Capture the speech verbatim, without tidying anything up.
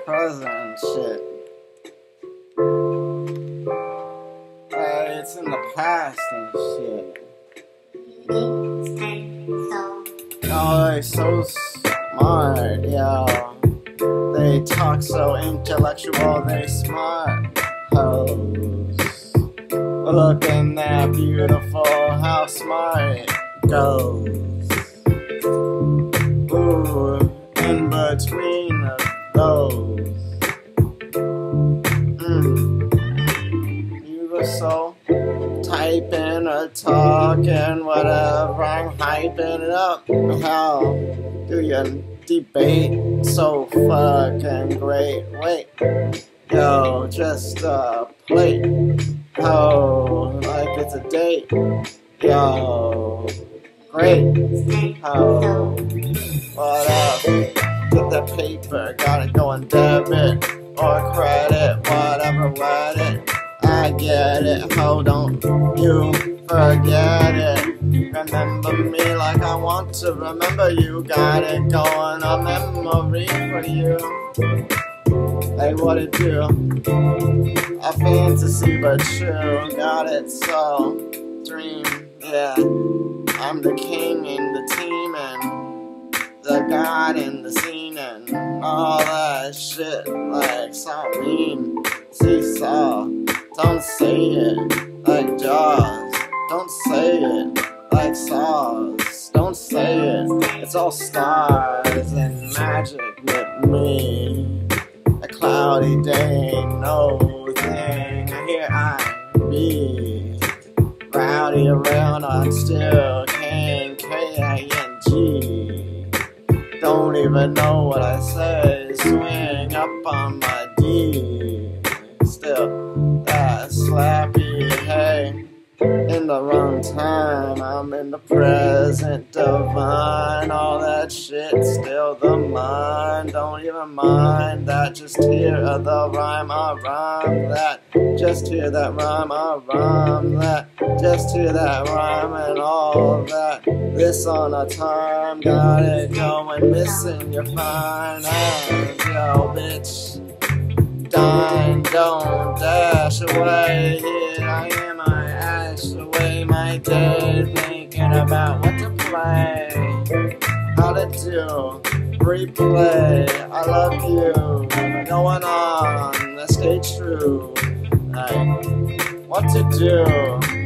present and shit. Like, it's in the past and shit. Oh, they're so smart, yo. They talk so intellectual, they smart hoes. Looking that beautiful, how smart it goes. Ooh, in between of those. Mm. You were so typing or talking, whatever, I'm hyping it up. How do you debate so fucking great? Wait, yo, just uh, play. Oh, like it's a date. Yo, great. Oh, what up? Get that paper, got it going debit or credit, whatever, let it. I get it, ho, don't you forget it. Remember me like I want to remember you. Got it going, a memory for you. Hey, what it do? A fantasy but true. Got it, so dream, yeah. I'm the king in the team and the god in the scene and all that shit. Like so mean, seesaw. Don't say it like Jaws. Don't say it like Saws. Don't say it. It's all stars and magic with me. A cloudy day, no thing. Here I be, rowdy around on still king, K I N G. Don't even know what I say. Swing up on my D. Still that slappy, hey. In the wrong time, I'm in the present divine. All that shit, still the mind. Don't even mind that, just hear the rhyme, I rhyme that. Just hear that rhyme, I rhyme that. Just hear that rhyme and all that. This on a time, got it going, missing your fine ass, yo, bitch. Dine, don't dash away. Here I am, I ash away my day, thinking about what to play, how to do, replay. I love you, going on, let's stay true. Like, what to do.